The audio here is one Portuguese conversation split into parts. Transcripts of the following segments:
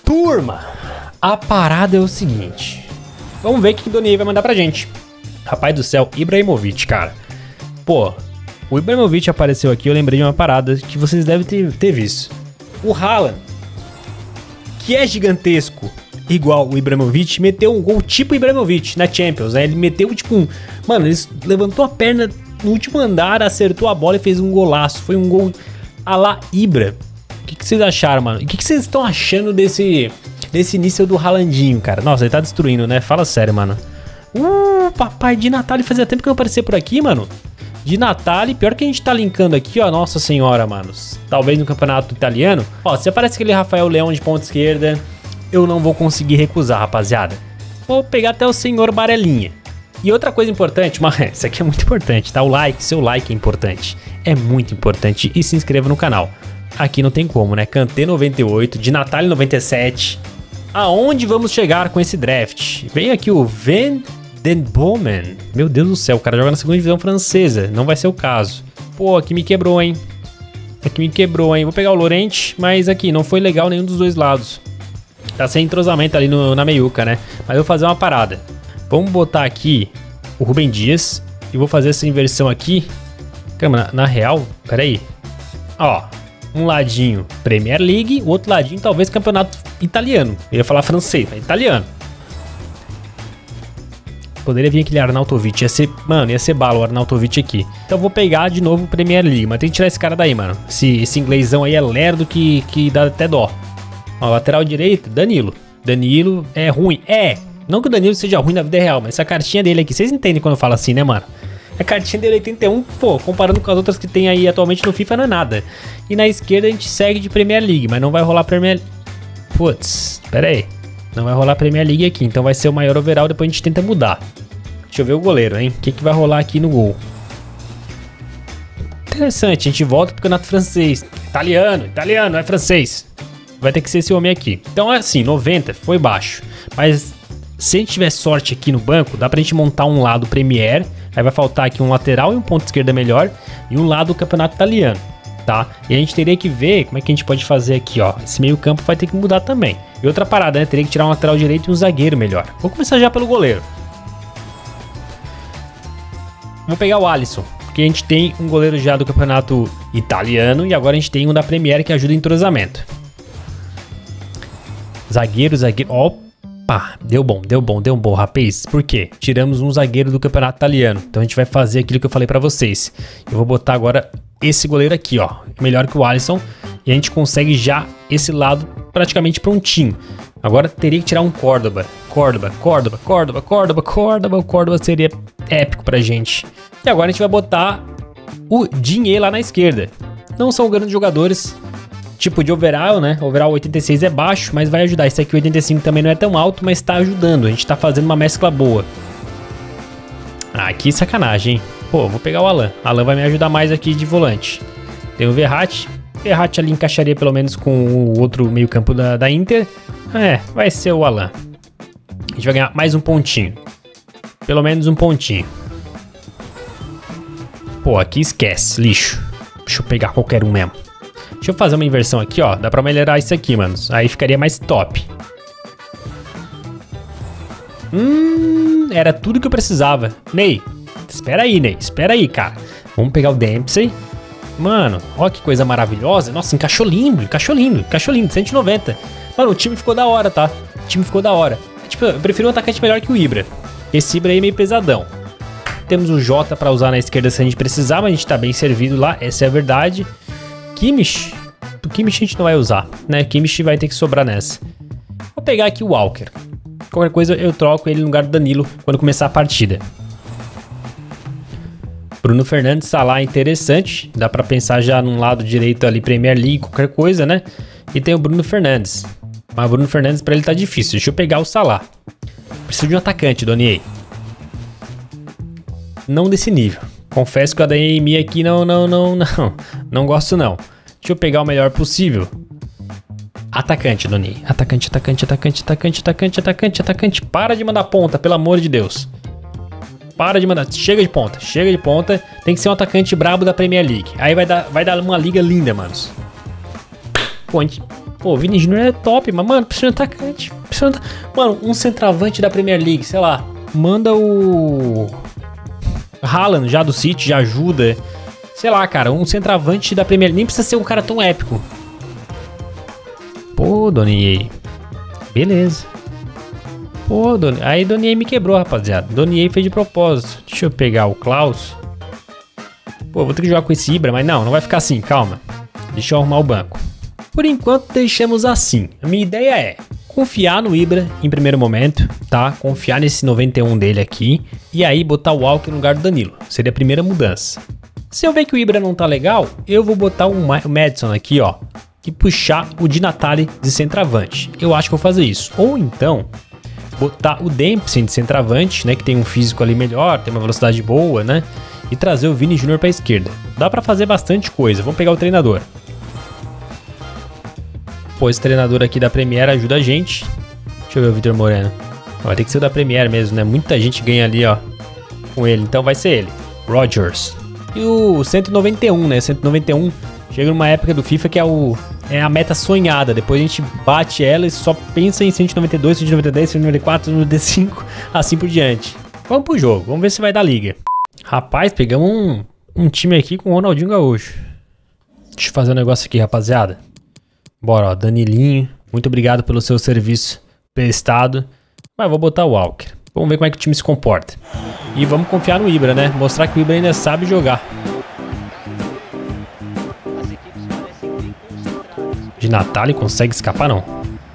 Turma, a parada é o seguinte. Vamos ver o que o Donnie vai mandar pra gente. Rapaz do céu, Ibrahimovic, cara. Pô, o Ibrahimovic apareceu aqui, eu lembrei de uma parada que vocês devem ter visto. O Haaland, que é gigantesco, igual o Ibrahimovic, meteu um gol tipo Ibrahimovic na Champions, né? Ele meteu tipo um... Mano, ele levantou a perna no último andar, acertou a bola e fez um golaço. Foi um gol a la Ibra. O que vocês acharam, mano? E o que vocês estão achando desse início do Haalandinho, cara? Nossa, ele tá destruindo, né? Fala sério, mano. Papai Di Natale, fazia tempo que eu não aparecia por aqui, mano. Di Natale, pior que a gente tá linkando aqui, ó. Nossa senhora, mano. Talvez no campeonato italiano. Ó, se aparece aquele Rafael Leão de ponta esquerda, eu não vou conseguir recusar, rapaziada. Vou pegar até o senhor Barelinha. E outra coisa importante, mas isso aqui é muito importante, tá? O like, seu like é importante. É muito importante. E se inscreva no canal. Aqui não tem como, né? Kanté 98, Di Natale 97. Aonde vamos chegar com esse draft? Vem aqui o Van den Bomen. Meu Deus do céu, o cara joga na segunda divisão francesa. Não vai ser o caso. Pô, aqui me quebrou, hein? Aqui me quebrou, hein? Vou pegar o Llorente, mas aqui não foi legal nenhum dos dois lados. Tá sem entrosamento ali na meiuca, né? Mas eu vou fazer uma parada. Vamos botar aqui o Rubem Dias. E vou fazer essa inversão aqui. Calma, na real, pera aí. Ó, um ladinho Premier League, o outro ladinho talvez campeonato italiano. Eu ia falar francês, mas italiano. Poderia vir aquele Arnautovic, ia ser, mano, ia ser bala o Arnautovic aqui. Então eu vou pegar de novo o Premier League, mas tem que tirar esse cara daí, mano. Esse inglêsão aí é lerdo que dá até dó. Ó, lateral direito, Danilo. Danilo é ruim, não que o Danilo seja ruim na vida real, mas essa cartinha dele aqui, vocês entendem quando eu falo assim, né, mano? A cartinha dele 81, pô, comparando com as outras que tem aí atualmente no FIFA não é nada. E na esquerda a gente segue de Premier League, mas não vai rolar Premier... Putz, pera aí. Não vai rolar Premier League aqui, então vai ser o maior overall, depois a gente tenta mudar. Deixa eu ver o goleiro, hein? O que vai rolar aqui no gol? Interessante, a gente volta pro campeonato francês. Italiano, não é francês. Vai ter que ser esse homem aqui. Então é assim, 90 foi baixo. Mas se a gente tiver sorte aqui no banco, dá pra gente montar um lado Premier. Aí vai faltar aqui um lateral e um ponto esquerda melhor. E um lado do campeonato italiano, tá? E a gente teria que ver como é que a gente pode fazer aqui, ó. Esse meio campo vai ter que mudar também. E outra parada, né? Teria que tirar um lateral direito e um zagueiro melhor. Vou começar já pelo goleiro. Vou pegar o Alisson, porque a gente tem um goleiro já do campeonato italiano. E agora a gente tem um da Premier que ajuda em entrosamento. Zagueiro. Opa, deu bom, rapaz. Por quê? Tiramos um zagueiro do campeonato italiano. Então a gente vai fazer aquilo que eu falei pra vocês. Eu vou botar agora esse goleiro aqui, ó. Melhor que o Alisson. E a gente consegue já esse lado praticamente prontinho. Agora teria que tirar um Córdoba. O Córdoba seria épico pra gente. E agora a gente vai botar o Digne lá na esquerda. Não são grandes jogadores. Tipo de overall, né? Overall 86 é baixo, mas vai ajudar. Esse aqui 85 também não é tão alto, mas tá ajudando. A gente tá fazendo uma mescla boa. Ah, que sacanagem, hein? Pô, vou pegar o Alan. Alan vai me ajudar mais aqui de volante. Tem o Verratti. Verratti ali encaixaria pelo menos com o outro meio campo da Inter. Vai ser o Alan. A gente vai ganhar mais um pontinho. Pelo menos um pontinho. Pô, aqui esquece, lixo. Deixa eu pegar qualquer um mesmo. Deixa eu fazer uma inversão aqui, ó. Dá pra melhorar isso aqui, manos. Aí ficaria mais top. Era tudo que eu precisava. Ney, espera aí, cara. Vamos pegar o Dempsey. Mano, ó que coisa maravilhosa. Nossa, encaixou lindo. 190. Mano, o time ficou da hora, tá? Tipo, eu prefiro um atacante melhor que o Ibra. Esse Ibra aí é meio pesadão. Temos o Jota pra usar na esquerda se a gente precisar, mas a gente tá bem servido lá. Essa é a verdade. Kimmich. O Kimmich a gente não vai usar, né? Kimmich vai ter que sobrar nessa. Vou pegar aqui o Walker. Qualquer coisa eu troco ele no lugar do Danilo quando começar a partida. Bruno Fernandes, Salah, interessante. Dá pra pensar já num lado direito ali, Premier League, qualquer coisa, né? E tem o Bruno Fernandes. Mas o Bruno Fernandes pra ele tá difícil. Deixa eu pegar o Salah. Preciso de um atacante, Donnie. Não desse nível. Confesso que a ADM aqui não gosto não. Deixa eu pegar o melhor possível. Atacante, Donnie. Atacante. Para de mandar ponta, pelo amor de Deus. Para de mandar. Chega de ponta. Tem que ser um atacante brabo da Premier League. Aí vai dar uma liga linda, manos. Pô, Pô, o Vini Júnior é top, mas, mano, precisa de atacante. Mano, um centroavante da Premier League, sei lá. Manda o Haaland já do City, já ajuda. Sei lá, cara, um centroavante da Premier League. Nem precisa ser um cara tão épico. Pô, Donnie. Beleza. Pô, aí Donnie me quebrou, rapaziada. Donnie fez de propósito. Deixa eu pegar o Klaus. Pô, vou ter que jogar com esse Ibra, mas não vai ficar assim, calma. Deixa eu arrumar o banco. Por enquanto, deixamos assim. A minha ideia é confiar no Ibra em primeiro momento, tá? Confiar nesse 91 dele aqui. E aí botar o Walker no lugar do Danilo. Seria a primeira mudança. Se eu ver que o Ibra não tá legal, eu vou botar o Madison aqui, ó. E puxar o Di Natale de centroavante. Eu acho que vou fazer isso. Ou então, botar o Dempsey de centroavante, né? Que tem um físico ali melhor, tem uma velocidade boa, né? E trazer o Vini Júnior pra esquerda. Dá pra fazer bastante coisa. Vamos pegar o treinador. Pô, esse treinador aqui da Premier ajuda a gente. Deixa eu ver o Vitor Moreno. Vai ter que ser o da Premier mesmo, né? Muita gente ganha ali, ó, com ele. Então vai ser ele. Rodgers. E o 191, né? 191 chega numa época do FIFA que é a meta sonhada. Depois a gente bate ela e só pensa em 192, 192, 194, 195, assim por diante. Vamos pro jogo. Vamos ver se vai dar liga. Rapaz, pegamos um time aqui com o Ronaldinho Gaúcho. Deixa eu fazer um negócio aqui, rapaziada. Bora, ó, Danilinho, muito obrigado pelo seu serviço prestado. Mas vou botar o Walker. Vamos ver como é que o time se comporta. E vamos confiar no Ibra, né? Mostrar que o Ibra ainda sabe jogar. De Natale consegue escapar, não.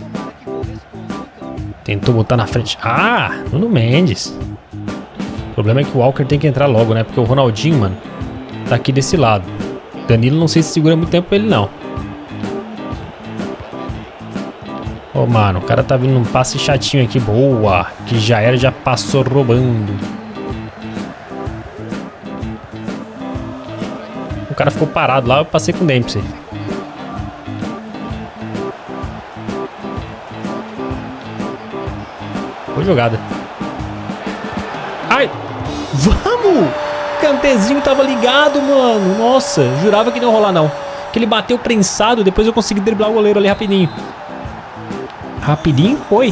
Tentou botar na frente. Ah, Nuno Mendes. O problema é que o Walker tem que entrar logo, né? Porque o Ronaldinho, mano, tá aqui desse lado. Danilo não sei se segura muito tempo pra ele, não. Ô, mano, o cara tá vindo num passe chatinho aqui. Boa. Que já era, já passou roubando. O cara ficou parado lá, eu passei com o Dempsey. Boa jogada. Ai! Vamos! Kantezinho tava ligado, mano. Nossa, jurava que não ia rolar, não. Que ele bateu prensado, depois eu consegui driblar o goleiro ali rapidinho. Rapidinho foi.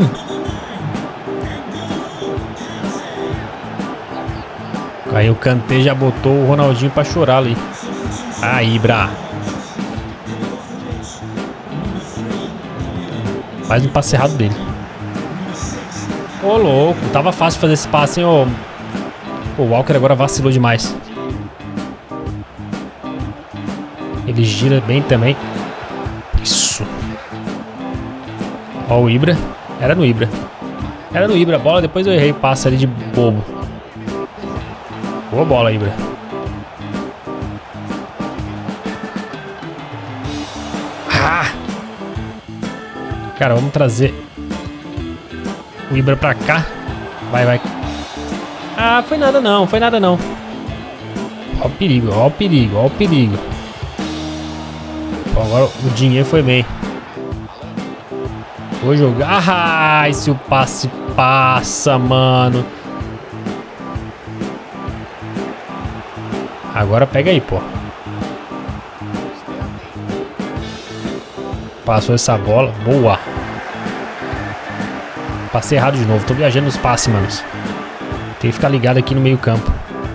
Aí o Kanté já botou o Ronaldinho pra chorar ali. Aí, Bra. Faz um passe errado dele. Ô, louco. Tava fácil fazer esse passe, hein, ô. O Walker agora vacilou demais. Ele gira bem também. Isso. Ó o Ibra. Era no Ibra. Era no Ibra a bola, depois eu errei o passe ali de bobo. Boa bola, Ibra. Ah! Cara, vamos trazer o Ibra pra cá. Vai, vai. Ah, foi nada não, foi nada não. Ó o perigo, ó o perigo, ó o perigo. Bom, agora o dinheiro foi bem. Vou jogar. Ah, se o passe passa, mano. Agora pega aí, pô. Passou essa bola. Boa. Passei errado de novo. Tô viajando nos passes, mano. Tem que ficar ligado aqui no meio campo.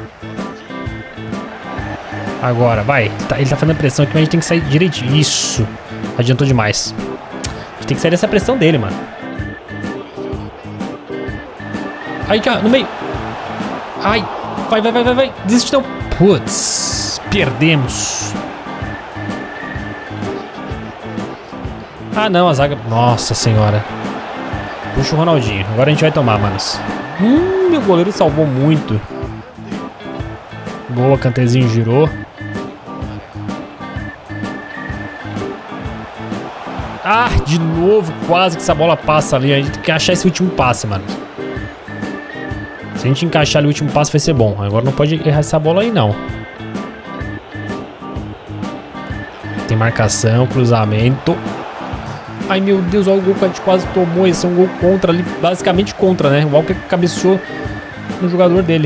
Agora, vai. Ele tá fazendo pressão aqui, mas a gente tem que sair direitinho. Isso. Adiantou demais. A gente tem que sair dessa pressão dele, mano. Aí, cá, no meio. Ai. Vai, vai, vai, vai, vai. Desiste não. Putz. Perdemos. Ah, não. A zaga... Nossa senhora. Puxa o Ronaldinho. Agora a gente vai tomar, manos. Meu goleiro salvou muito. Boa, Kantezinho girou. Ah, de novo, quase que essa bola passa ali. A gente tem que achar esse último passe, mano. Se a gente encaixar ali o último passe vai ser bom. Agora não pode errar essa bola aí, não. Tem marcação, cruzamento. Ai, meu Deus, olha o gol que a gente quase tomou. Esse é um gol contra ali, basicamente contra, né? O Walker cabeceou no jogador dele.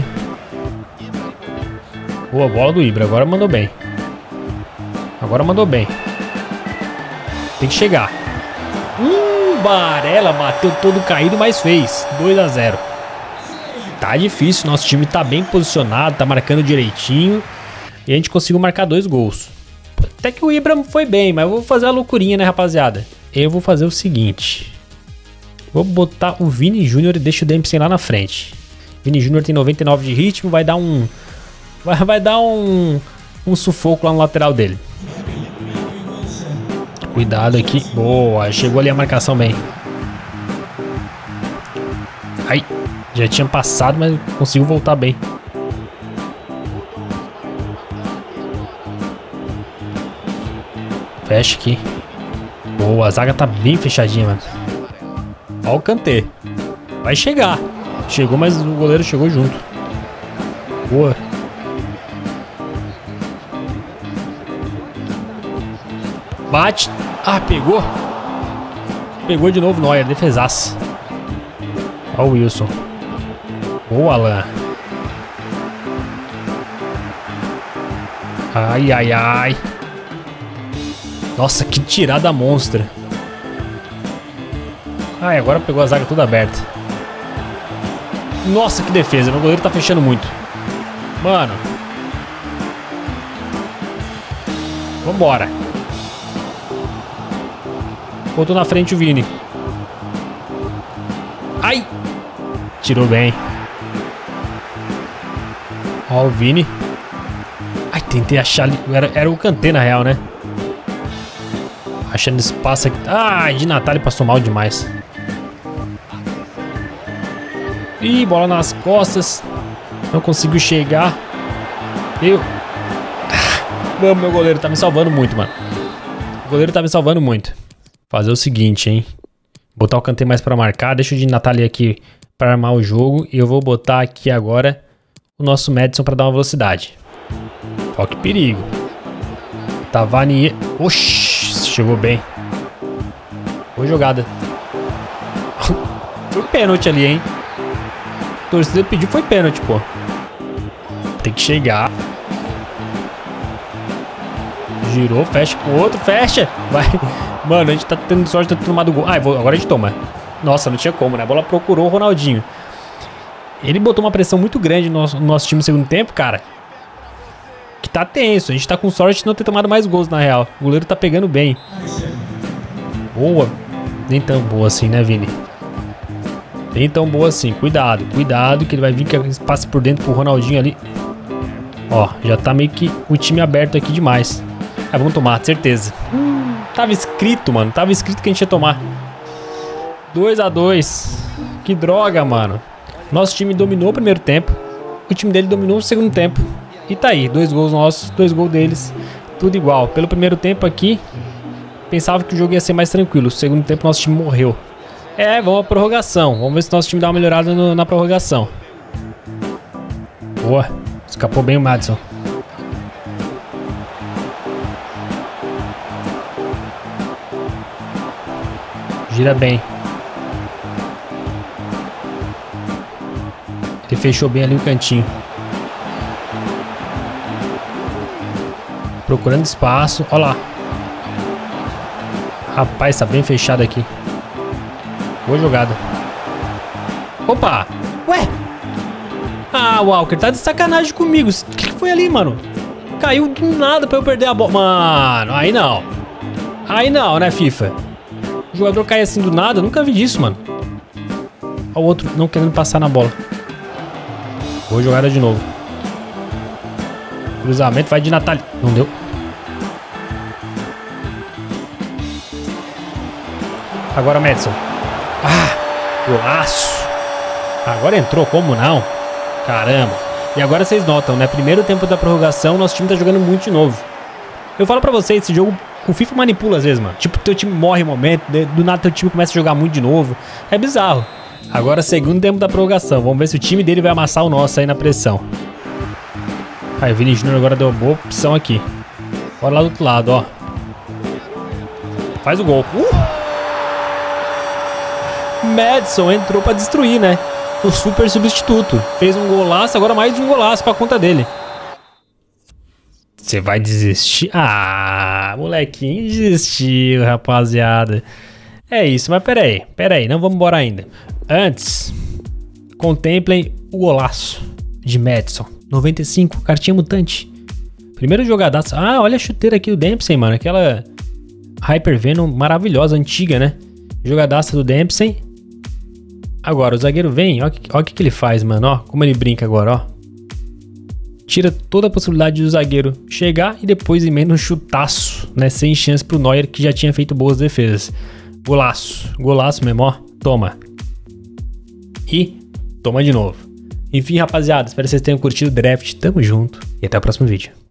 Boa bola do Ibra, agora mandou bem. Agora mandou bem. Tem que chegar. Barella bateu todo caído, mas fez. 2 a 0. Tá difícil, nosso time tá bem posicionado, tá marcando direitinho. E a gente conseguiu marcar 2 gols. Até que o Ibra foi bem, mas eu vou fazer a loucurinha, né, rapaziada? Eu vou fazer o seguinte. Vou botar o Vini Júnior e deixo o Dempsey lá na frente. Vini Júnior tem 99 de ritmo, vai dar um... Vai dar um sufoco lá no lateral dele. Cuidado aqui. Boa, chegou ali a marcação bem. Ai, já tinha passado, mas conseguiu voltar bem. Fecha aqui. Boa, a zaga tá bem fechadinha, mano. Ó o Kanté. Vai chegar. Chegou, mas o goleiro chegou junto. Boa. Bate. Ah, pegou. Pegou de novo Neuer, defesaço. Ó o Wilson. Boa, Alan. Ai, ai, ai. Nossa, que tirada monstra. Ai, agora pegou a zaga toda aberta. Nossa, que defesa. Meu goleiro tá fechando muito. Mano. Vambora. Botou na frente o Vini. Ai. Tirou bem. Ó o Vini. Ai, tentei achar ali. Era o Kanté na real, né? Achando espaço aqui. Ai, de Natália passou mal demais. Ih, bola nas costas. Não conseguiu chegar. Vamos, meu goleiro tá me salvando muito, mano. O goleiro tá me salvando muito. Fazer o seguinte, hein. Botar o Kanté mais pra marcar. Deixa o de Natália aqui pra armar o jogo. E eu vou botar aqui agora o nosso Madison pra dar uma velocidade. Ó, que perigo. Tavani. Oxi, chegou bem. Boa jogada. Foi pênalti ali, hein. O torcedor pediu, foi pênalti, pô. Tem que chegar. Girou, fecha com o outro, fecha. Vai. Mano, a gente tá tendo sorte de ter tomado gol. Ah, agora a gente toma. Nossa, não tinha como, né? A bola procurou o Ronaldinho. Ele botou uma pressão muito grande no nosso time no segundo tempo, cara. Que tá tenso. A gente tá com sorte de não ter tomado mais gols, na real. O goleiro tá pegando bem. Boa. Nem tão boa assim, né, Vini? Nem tão boa assim. Cuidado, cuidado, que ele vai vir que passe por dentro pro Ronaldinho ali. Ó, já tá meio que o time aberto aqui demais. Ah, vamos tomar, certeza. Tava escrito, mano. Tava escrito que a gente ia tomar. 2 a 2. Que droga, mano. Nosso time dominou o primeiro tempo. O time dele dominou o segundo tempo. E tá aí, 2 gols nossos, 2 gols deles. Tudo igual. Pelo primeiro tempo aqui, pensava que o jogo ia ser mais tranquilo. O segundo tempo nosso time morreu. É, vamos à prorrogação. Vamos ver se nosso time dá uma melhorada na prorrogação. Boa. Escapou bem o Madison. Gira bem. Ele fechou bem ali o cantinho. Procurando espaço. Olha lá. Rapaz, tá bem fechado aqui. Boa jogada. Opa! Ué! Ah, Walker, tá de sacanagem comigo. O que foi ali, mano? Caiu do nada pra eu perder a bola. Mano, aí não. Aí não, né, FIFA? O jogador cai assim do nada. Eu nunca vi disso, mano. Olha o outro não querendo passar na bola. Boa jogada de novo. Cruzamento vai de Natália. Não deu. Agora o Madison. Ah, golaço. Agora entrou, como não? Caramba. E agora vocês notam, né? Primeiro tempo da prorrogação, nosso time tá jogando muito de novo. Eu falo pra vocês, esse jogo, o FIFA manipula às vezes, mano. Tipo, teu time morre em um momento, do nada teu time começa a jogar muito de novo. É bizarro. Agora, segundo tempo da prorrogação. Vamos ver se o time dele vai amassar o nosso aí na pressão. Aí, o Vini Júnior agora deu uma boa opção aqui. Bora lá do outro lado, ó. Faz o gol. Madison entrou pra destruir, né? O super substituto. Fez um golaço, agora mais um golaço pra conta dele. Você vai desistir? Ah, molequinho, desistiu, rapaziada. É isso, mas peraí, não vamos embora ainda. Antes, contemplem o golaço de Madison. 95, cartinha mutante. Primeiro jogadaço. Ah, olha a chuteira aqui do Dempsey, mano. Aquela Hyper Venom maravilhosa, antiga, né? Jogadaça do Dempsey. Agora, o zagueiro vem, ó o que ele faz, mano. Ó, como ele brinca agora, ó. Tira toda a possibilidade do zagueiro chegar e depois emenda um chutaço, né? Sem chance pro Neuer, que já tinha feito boas defesas. Golaço mesmo, ó. Toma. E toma de novo. Enfim, rapaziada, espero que vocês tenham curtido o draft. Tamo junto e até o próximo vídeo.